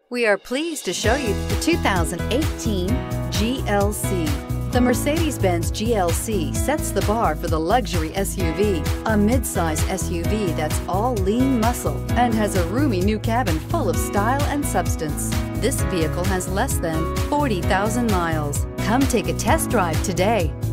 We are pleased to show you the 2018 GLC. The Mercedes-Benz GLC sets the bar for the luxury SUV, a midsize SUV that's all lean muscle and has a roomy new cabin full of style and substance. This vehicle has less than 40,000 miles. Come take a test drive today.